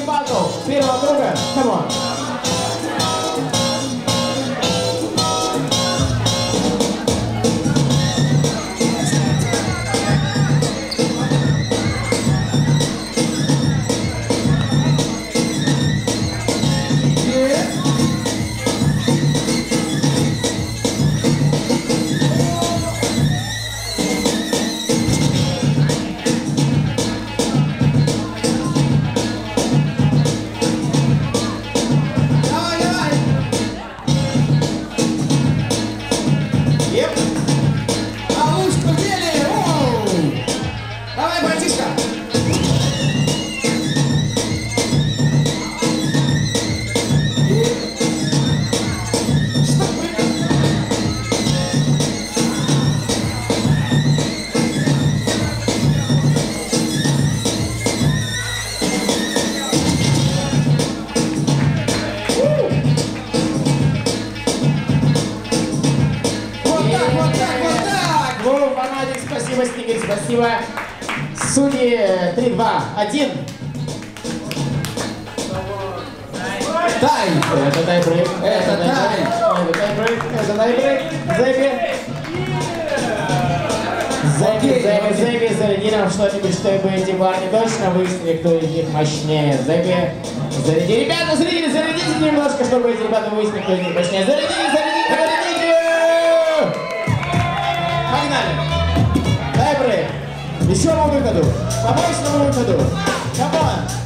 Финальный батл первого круга. Come on. Спасибо, Стигель, спасибо. Судьи 3, 2, 1. Тайм. Это тайбрейк. Это тайм. Это тайбрейк. Это тайбрейк. Зэби, заряди нам что-нибудь, чтобы эти парни точно выяснили, кто из них мощнее. Зэби, заряди. Ребята, зрители, зарядите немножко, чтобы эти ребята выяснили, кто из них мощнее. Зарядите. Погнали. Тайбрейк. Еще новую выходу. Побольше новую выходу. Come on.